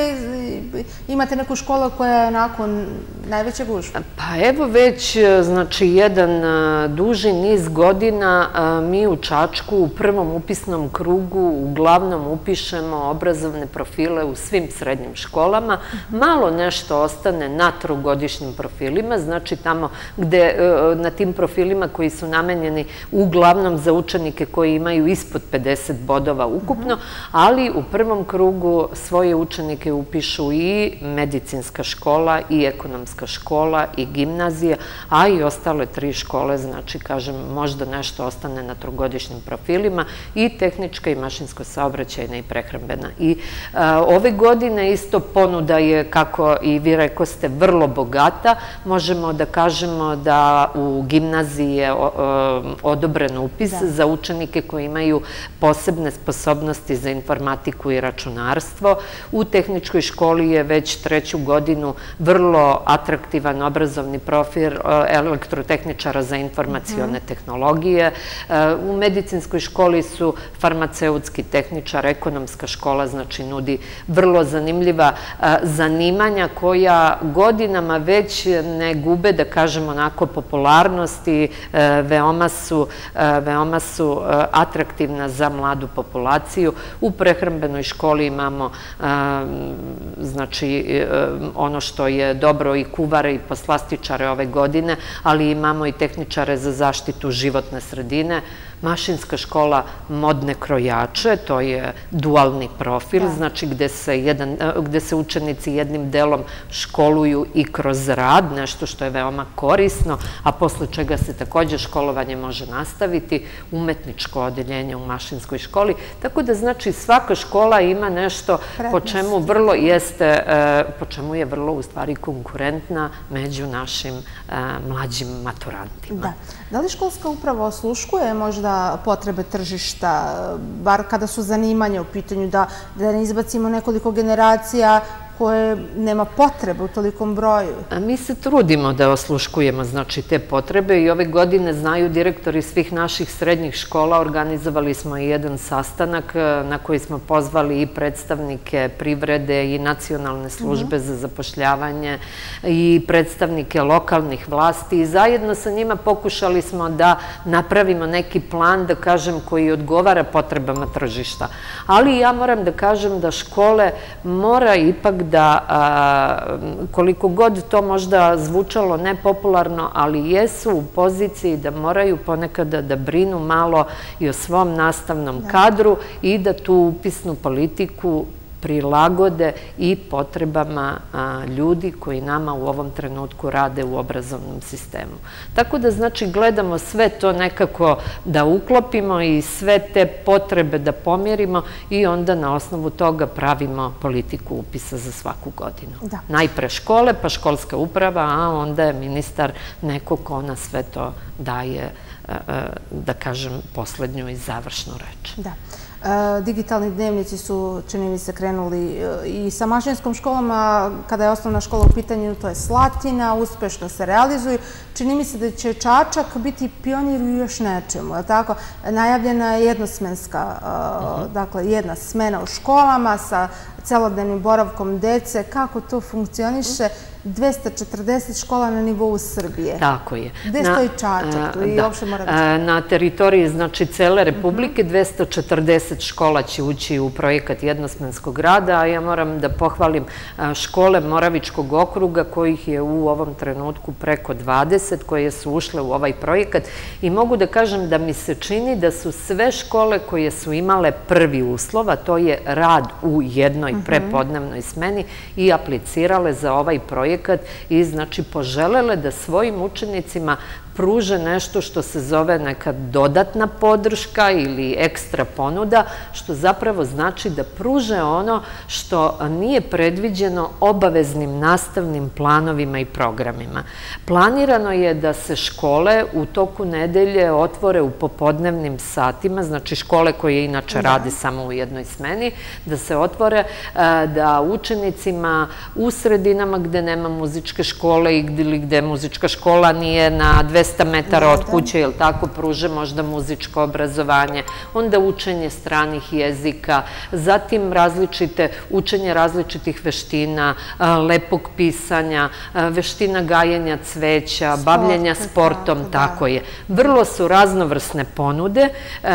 ili imate neku školu koja je onako najveća gužva?
Pa evo već, znači, jedan duži niz godina mi u Čačku u prvom upisnom krugu uglavnom upišemo obrazovne profile u svim srednjim školama. Malo nešto ostane na trogodišnjim profilima, znači tamo gde, na tim profilima koji su namenjeni uglavnom za učenike koji imaju ispod 50 bodova ukupno, ali u prvom krugu svoje učenike upišu i medicinska škola, i ekonomska škola, i gimnazija, a i ostale 3 škole, znači, kažem, možda nešto ostane na trogodišnjim profilima, i tehnička, i mašinsko-saobraćajna, i prehrambena. I ove godine isto ponuda je, kako i vi rekoste, vrlo bogata. Možemo da kažemo da u gimnaziji je odobren upis za učenike koji imaju posebne sposobnosti za informatiku i računarstvo. U tehničkoj školi je već 3. godinu vrlo atraktivan obrazovni profil elektrotehničara za informacione tehnologije. U medicinskoj školi su farmaceutski tehničar, ekonomska škola, znači nudi vrlo zanimljiva zanimanja koja godinama već ne gube, da kažem, onako popularnosti, veoma su atraktivna za mladu populaciju. U prehrambenoj školi imamo, znači, ono što je dobro, i kuvare i poslastičare ove godine, ali imamo i tehničare za zaštitu životne sredine. Mašinska škola modne krojače, to je dualni profil, znači gde se učenici jednim delom školuju i kroz rad, nešto što je veoma korisno, a posle čega se takođe školovanje može nastaviti, umetničko odeljenje u mašinskoj školi, tako da znači svaka škola ima nešto po čemu je vrlo u stvari konkurentna među našim mlađim maturantima.
Da li školska uprava osluškuje možda potrebe tržišta, bar kada su zanimanja u pitanju, da ne izbacimo nekoliko generacija koje nema potrebe u tolikom broju?
Mi se trudimo da osluškujemo, znači, te potrebe, i ove godine znaju direktori svih naših srednjih škola. Organizovali smo i jedan sastanak na koji smo pozvali i predstavnike privrede i nacionalne službe za zapošljavanje i predstavnike lokalnih vlasti, i zajedno sa njima pokušali smo da napravimo neki plan, da kažem, koji odgovara potrebama tržišta. Ali ja moram da kažem da škole mora ipak da, koliko god to možda zvučalo nepopularno, ali jesu u poziciji da moraju ponekada da brinu malo i o svom nastavnom kadru i da tu upisnu politiku prilagode i potrebama ljudi koji nama u ovom trenutku rade u obrazovnom sistemu. Tako da, znači, gledamo sve to nekako da uklopimo i sve te potrebe da pomjerimo i onda na osnovu toga pravimo politiku upisa za svaku godinu. Najpre škole, pa školska uprava, a onda je ministar neko ko na sve to daje, da kažem, poslednju i završnu reč.
Da. Digitalni dnevnici su, čini mi se, krenuli i sa mašinskom školom, a kada je osnovna škola u pitanju, to je Slatina, uspešno se realizuju. Čini mi se da će Čačak biti pionir u još nečemu, je tako? Najavljena je jednosmenska, dakle, jedna smena u školama sa celodnevnim boravkom dece. Kako to funkcioniše? 240 škola na nivou Srbije.
Tako je.
Gde stoji Čačak?
Na teritoriji, znači, cele Republike 240 škola će ući u projekat jednosmenskog rada, a ja moram da pohvalim škole Moravičkog okruga, kojih je u ovom trenutku preko 20, koje su ušle u ovaj projekat i mogu da kažem da mi se čini da su sve škole koje su imale prvi uslov, a to je rad u jednoj prepodnevnoj smeni i aplicirale za ovaj projekat i, znači, poželele da svojim učenicima pruže nešto što se zove neka dodatna podrška ili ekstra ponuda, što zapravo znači da pruže ono što nije predviđeno obaveznim nastavnim planovima i programima. Planirano je da se škole u toku nedelje otvore u popodnevnim satima, znači škole koje inače rade samo u jednoj smeni, da se otvore, da učenicima u sredinama gde nema muzičke škole ili gde muzička škola nije na 200 metara od kuće, jel tako, pruže možda muzičko obrazovanje, onda učenje stranih jezika, zatim učenje različitih veština, lepog pisanja, veština gajenja cveća, bavljenja sportom, tako je. Vrlo su raznovrsne ponude,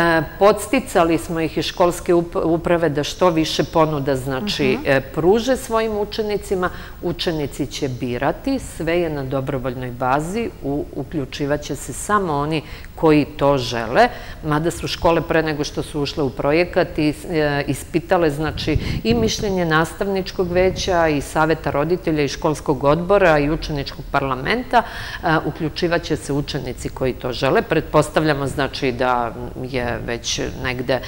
podsticali smo ih iz školske uprave da što više ponuda, znači, pruže svojim učenicima, učenici će birati, sve je na dobrovoljnoj bazi, uključivaće se samo oni koji to žele, mada su škole pre nego što su ušle u projekat ispitale, znači, i mišljenje nastavničkog veća i saveta roditelja i školskog odbora i učeničkog parlamenta, uključivaće se učenici koji to žele. Pretpostavljamo, znači, da je već negde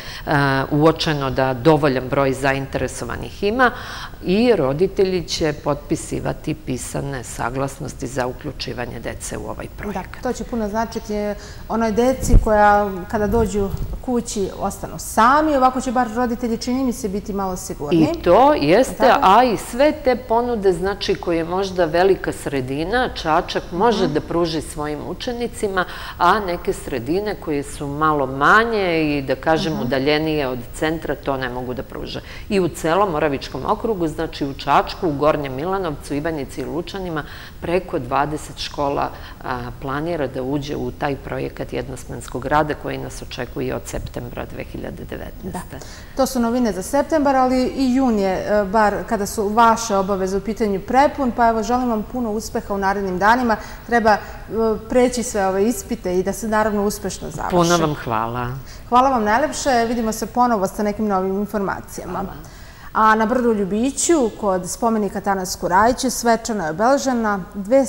uočeno da dovoljan broj zainteresovanih ima i roditelji će potpisivati pisane saglasnosti za uključivanje dece u ovaj projekat.
To će puno značiti onoj deci koja kada dođu kući ostanu sami, ovako će bar roditelji, čini mi se, biti malo sigurni.
I to jeste, a i sve te ponude, znači, koje možda velika sredina, Čačak, može da pruži svojim učenicima, a neke sredine koje su malo manje i, da kažem, udaljenije od centra, to ne mogu da pruže. I u celom Moravičkom okrugu, znači u Čačku, u Gornjem Milanovcu, Ivanjici i Lučanima, preko 20 škola planira da uđe u taj projekat jednosmenskog rada koji nas očekuje od septembra 2019.
To su novine za septembar, ali i jun je, bar kada su vaše obaveze u pitanju, prepun, pa evo, želim vam puno uspeha u narednim danima. Treba preći sve ove ispite i da se naravno uspešno završi.
Puno vam hvala.
Hvala vam najlepše. Vidimo se ponovo sa nekim novim informacijama. A na brdu Ljubiću, kod spomenika Tanasku Rajiću, svečano je obeležena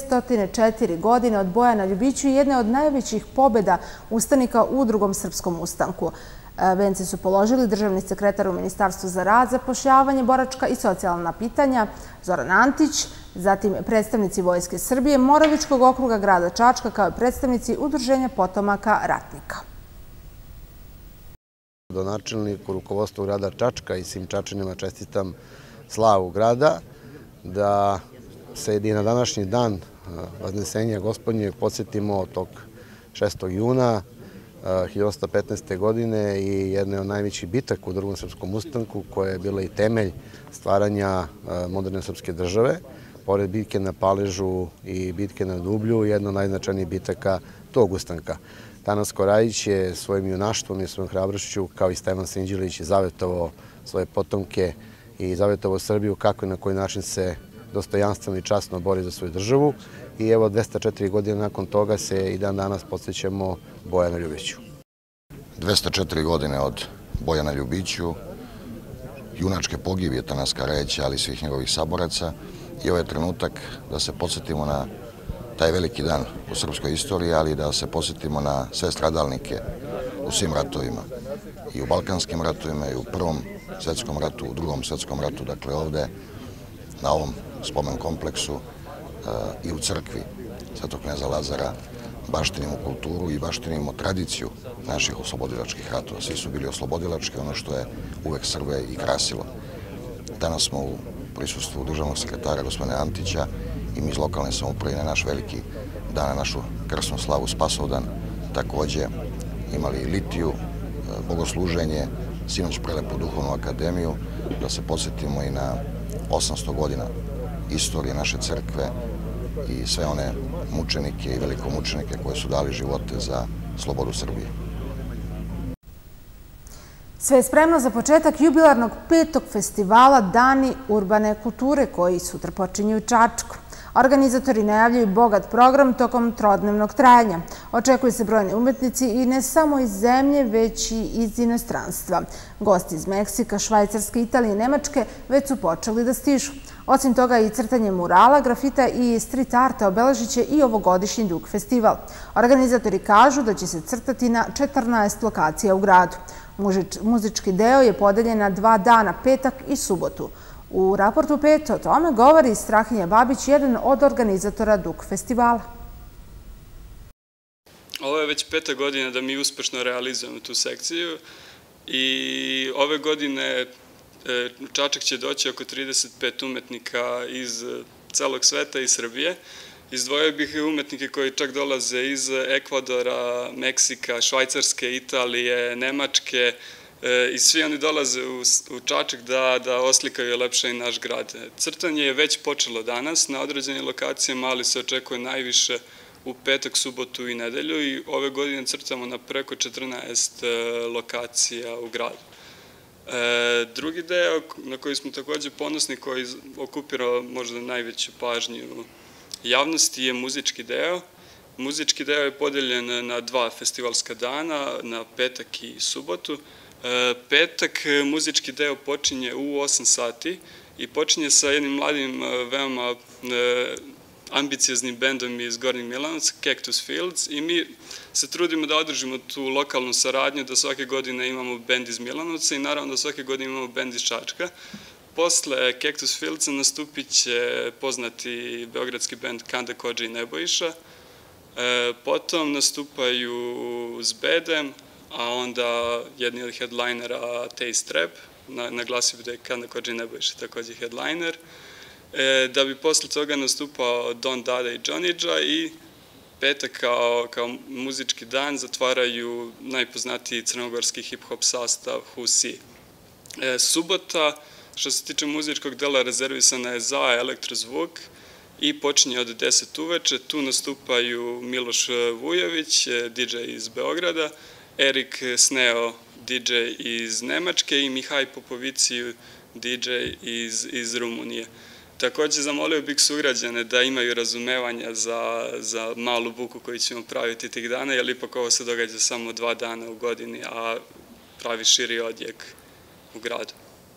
204 godine od boja na Ljubiću i jedne od najvećih pobjeda ustanika u Drugom srpskom ustanku. Vence su položili državni sekretar u Ministarstvu za rad, zapošljavanje, boračka i socijalna pitanja Zoran Antić, zatim predstavnici Vojske Srbije, Moravičkog okruga grada Čačka, kao i predstavnici Udruženja potomaka ratnika.
Donačelniku, rukovodstvu grada Čačka i svim Čačanima čestitam slavu grada, da se i na današnji dan Vaznesenja Gospodnjeg podsjetimo tog 6. juna 1815. godine i jedne od najvećih bitaka u Drugom srpskom ustanku, koja je bila i temelj stvaranja moderne srpske države. Pored bitke na Paležu i bitke na Dublju, jedna od najznačajnijih bitaka tog ustanka. Tanasko Rajić je svojim junaštvom i svojom hrabrošću, kao i Stevan Sinđelić, zavetovao svoje potomke i zavetovao Srbiju kako i na koji način se dostojanstveno i časno bori za svoju državu. I evo, 204 godine nakon toga se i dan danas podsjećamo boja na Ljubiću.
204 godine od boja na Ljubiću,
junačke pogibije Tanaska Rajića, ali i svih njegovih saboraca. I ovo je trenutak da se podsjetimo na taj veliki dan u srpskoj istoriji, ali da se podsjetimo na sve stradalnike u svim ratovima. I u Balkanskim ratovima, i u Prvom svetskom ratu, u Drugom svetskom ratu, dakle ovde na ovom spomen kompleksu i u crkvi Svetog kneza Lazara baštinimo kulturu i baštinimo tradiciju naših oslobodilačkih ratova. Svi su bili oslobodilački, ono što je uvek Srbe i krasilo. Danas smo u prisustvu državnog sekretara gospodina Antića i mi iz lokalne samouprave na naš veliki dan, na našu krsnu slavu Spasovdan, takođe imali litiju, bogosluženje, sinoć prelepu duhovnu akademiju, da se podsjetimo i na 800 godina istorije naše crkve i sve one mučenike i velikomučenike koji su dali živote za slobodu Srbije.
Sve je spremno za početak jubilarnog 5. festivala Dani urbane kulture koji sutra počinju u Čačku. Organizatori najavljaju bogat program tokom trodnevnog trajanja. Očekuju se brojni umetnici i ne samo iz zemlje, već i iz inostranstva. Gosti iz Meksika, Švajcarske, Italije i Nemačke već su počeli da stižu. Osim toga i crtanje murala, grafita i street arta obeležit će i ovogodišnji Duk festival. Organizatori kažu da će se crtati na 14 lokacija u gradu. Muzički deo je podeljen na 2 dana, petak i subotu. U raportu 5 o tome govori Strahinja Babić, jedan od organizatora Duk festivala.
Ovo je već 5. godina da mi uspešno realizujemo tu sekciju i ove godine u Čačak će doći oko 35 umetnika iz celog sveta i Srbije. Izdvojio bih umetnike koji čak dolaze iz Ekvadora, Meksika, Švajcarske, Italije, Nemačke i svi oni dolaze u Čačak da oslikaju lepše i naš grad. Crtanje je već počelo danas na određenim lokacijama, ali se očekuje najviše u petak, subotu i nedelju i ove godine crtamo na preko 14 lokacija u gradu. Drugi deo na koji smo takođe ponosni, koji okupira možda najveću pažnju javnosti, je muzički deo. Muzički deo je podeljen na 2 festivalska dana, na petak i subotu. Petak muzički deo počinje u 8 sati i počinje sa jednim mladim, veoma ambicioznim bendom iz Gornjeg Milanovca, Cactus Fields, i mi se trudimo da održimo tu lokalnu saradnju, da svake godine imamo bend iz Milanovca i naravno da svake godine imamo bend iz Čačka. Posle Cactus Fieldsa nastupit će poznati beogradski bend Kanda Kodža i Nebojša, potom nastupaju Zbedem, a onda jedni od headlinera Taste Trap, naglasio bi da je Kanda Kodža i Nebojša takođe headliner, da bi posle toga nastupao Don Dada i Johnny i petak kao muzički dan zatvaraju najpoznatiji crnogorski hip-hop sastav Husi. Subota, što se tiče muzičkog dela, rezervisana je za elektrozvuk i počinje od 10 uveče. Tu nastupaju Miloš Vujović, DJ iz Beograda, Erik Sneo, DJ iz Nemačke i Mihaj Popoviciju, DJ iz Rumunije. Takođe, zamolio bih sugrađane da imaju razumevanja za malu buku koju ćemo praviti tih dana, jer ipak ovo se događa samo 2 dana u godini, a pravi širi odjek u gradu.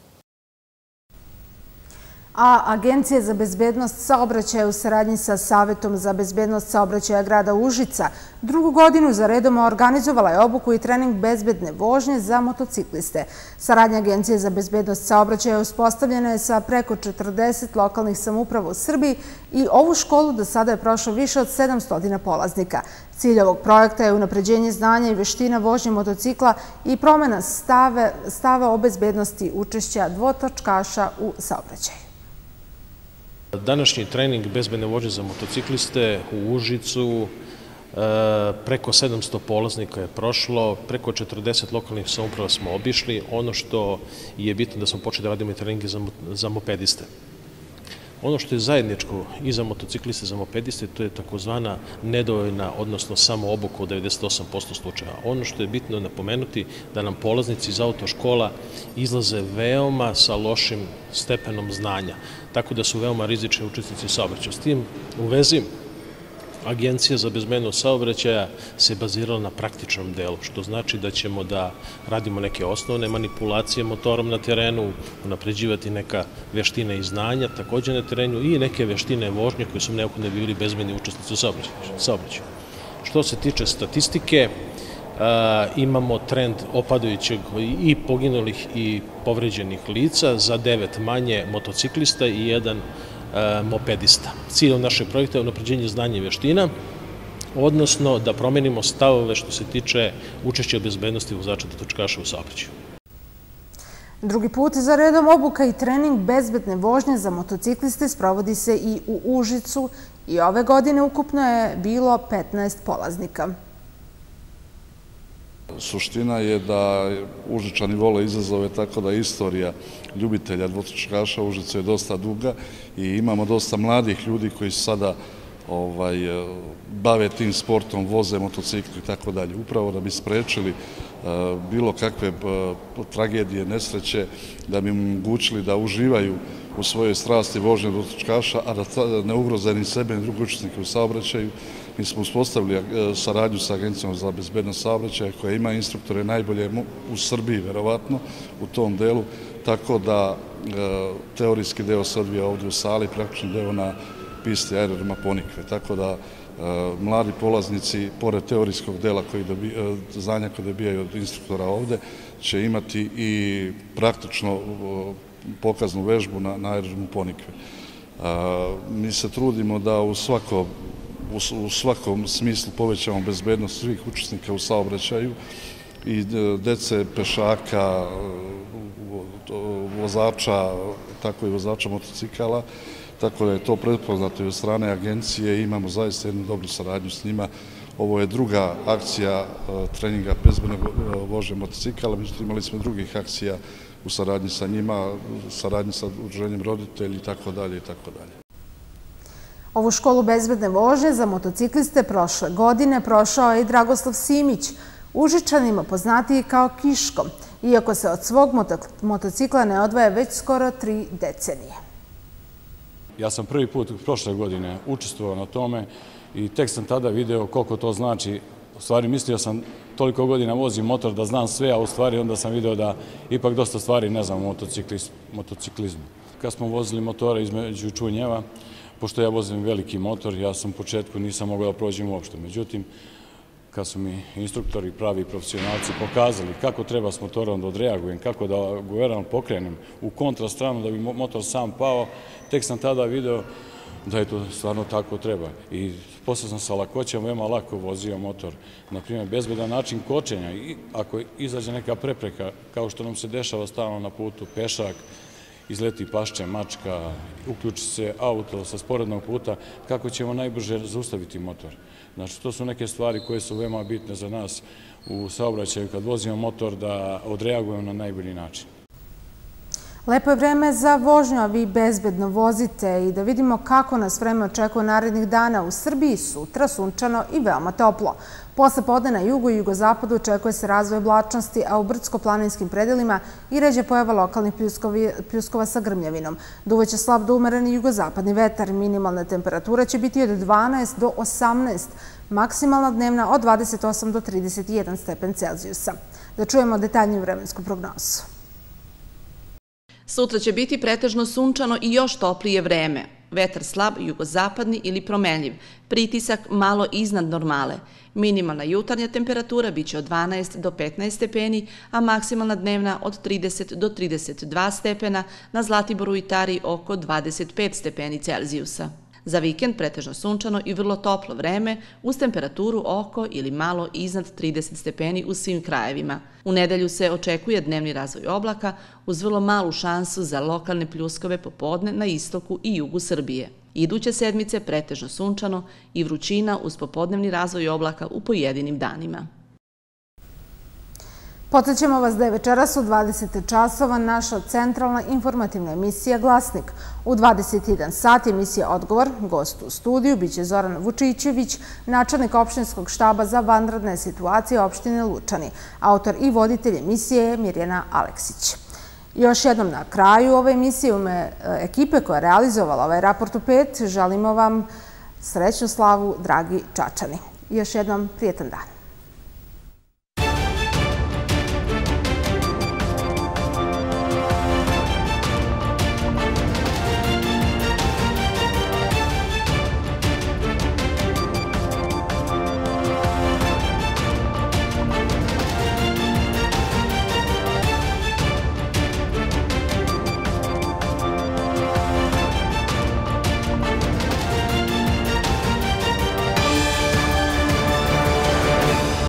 A Agencija za bezbednost saobraćaja u saradnji sa Savetom za bezbednost saobraćaja grada Užica drugu godinu za redom organizovala je obuku i trening bezbedne vožnje za motocikliste. Saradnja Agencije za bezbednost saobraćaja uspostavljena je sa preko 40 lokalnih samouprava u Srbiji i ovu školu do sada je prošlo više od 700 polaznika. Cilj ovog projekta je unapređenje znanja i veština vožnje motocikla i promena stava o bezbednosti učešća dvotočkaša u saobraćaju.
Današnji trening bezbedne vožnje za motocikliste u Užicu, preko 700 polaznika je prošlo, preko 40 lokalnih samouprava smo obišli. Ono što je bitno da smo počeli da radimo i treninge za mopediste. Ono što je zajedničko i za motocikliste i za mopediste, to je takozvana nedovoljna, odnosno samo obuka u 98% slučaja. Ono što je bitno napomenuti da nam polaznici iz autoškola izlaze veoma sa lošim stepenom znanja, tako da su veoma rizični učesnici saobraćaja. S tim u vezi Agencija za bezbednost saobraćaja se bazirala na praktičnom delu, što znači da ćemo da radimo neke osnovne manipulacije motorom na terenu, unapređivati neka veštine i znanja, također na terenu i neke veštine vožnje koje su neophodne da bi bili bezbedni učesnici u saobraćaju. Što se tiče statistike, imamo trend opadajućeg i poginulih i povređenih lica, za 9 manje motociklista i 1 mopedista. Cilj našeg projekta je unapređenje znanja i veština, odnosno da promenimo stavove što se tiče učešća bezbednosti vozača točkaša u saobraćaju.
Drugi put za redom obuka i trening bezbedne vožnje za motocikliste sprovodi se i u Užicu i ove godine ukupno je bilo 15 polaznika.
Suština je da Užičani vole izazove, tako da istorija ljubitelja dvotočkaša u Užicu je dosta duga i imamo dosta mladih ljudi koji se sada bave tim sportom, voze motocikli i tako dalje. Upravo da bi sprečili bilo kakve tragedije, nesreće, da bi omogućili da uživaju u svojoj strasti vožnje dvotočkaša, a da ne ugroze ni sebe ni drugi učesnike u saobraćaju. Mi smo uspostavili saradnju sa Agencijom za bezbednost saobraćaja koja ima instruktore najbolje u Srbiji, verovatno, u tom delu, tako da teorijski deo se odvija ovdje u sali, praktični deo na pisti aerodroma Ponikve. Tako da mladi polaznici, pored teorijskog dela znanja koje dobijaju od instruktora ovdje, će imati i praktično pokaznu vežbu na aerodromu Ponikve. Mi se trudimo da u svakom smislu povećamo bezbednost svih učesnika u saobraćaju i dece, pešaka, vozača, tako i vozača motocikala, tako da je to prepoznato i od strane agencije i imamo zaista jednu dobru saradnju s njima. Ovo je druga akcija treninga bezbedne vožnje motocikala, međutim imali smo drugih akcija u saradnji sa njima, saradnji sa udruženjem roditelji i tako dalje i tako dalje.
Ovu školu bezbedne vožnje za motocikliste prošle godine prošao je i Dragoslav Simić, Užičanima poznatiji kao Kiško, iako se od svog motocikla ne odvaja već skoro 3 decenije.
Ja sam prvi put prošle godine učestvovao na tome i tek sam tada video koliko to znači. U stvari mislio sam toliko godina vozim motor da znam sve, a u stvari onda sam video da ipak dosta stvari ne znam o motociklizmu. Kad smo vozili motore između Čunjeva, pošto ja vozim veliki motor, ja sam u početku nisam mogao da prođem uopšte. Međutim, kad su mi instruktori, pravi profesionalci pokazali kako treba s motorom da odreagujem, kako da guveran pokrenem u kontrastranu da bi motor sam pao, tek sam tada video da je to stvarno tako treba. I posle sam sa lakoćem veoma lako vozio motor. Naprimjer, bezbedan način kočenja. I ako izađe neka prepreka, kao što nam se dešava stalno na putu, pešak, izleti pašče, mačka, uključi se auto sa sporednog puta, kako ćemo najbrže zaustaviti motor. Znači, to su neke stvari koje su veoma bitne za nas u saobraćaju kad vozimo motor da odreagujemo na najbolji način.
Lepo je vreme za vožnju, a vi bezbedno vozite i da vidimo kako nas vreme očekuje narednih dana u Srbiji. Sutra sunčano i veoma toplo. Posle podne na jugu i jugozapadu očekuje se razvoj oblačnosti, a u brdsko-planinskim predelima i ređe pojava lokalnih pljuskova sa grmljavinom. Duvaće slab do umereni jugozapadni vetar. Minimalna temperatura će biti od 12 do 18, maksimalna dnevna od 28 do 31 stepen Celzijusa. Da čujemo detaljniju vremensku prognozu.
Sutra će biti pretežno sunčano i još toplije vreme. Vetar slab, jugozapadni ili promenljiv. Pritisak malo iznad normale. Minimalna jutarnja temperatura biće od 12 do 15 stepeni, a maksimalna dnevna od 30 do 32 stepena, na Zlatiboru i Tari oko 25 stepeni Celzijusa. Za vikend pretežno sunčano i vrlo toplo vreme uz temperaturu oko ili malo iznad 30 stepeni u svim krajevima. U nedelju se očekuje dnevni razvoj oblaka uz vrlo malu šansu za lokalne pljuskove popodne na istoku i jugu Srbije. Iduće sedmice pretežno sunčano i vrućina uz popodnevni razvoj oblaka u pojedinim danima.
Podsećamo vas da je večeras u 20 časova naša centralna informativna emisija Glasnik. U 21 sat emisija Odgovor, gost u studiju biće Zoran Vučićević, načelnik opštinskog štaba za vanredne situacije opštine Lučani. Autor i voditelj emisije je Mirjana Aleksić. Još jednom na kraju ove emisije u ime ekipe koja je realizovala ovaj raport u 5, želimo vam Srećnu slavu, dragi Čačani. Još jednom prijetan dan.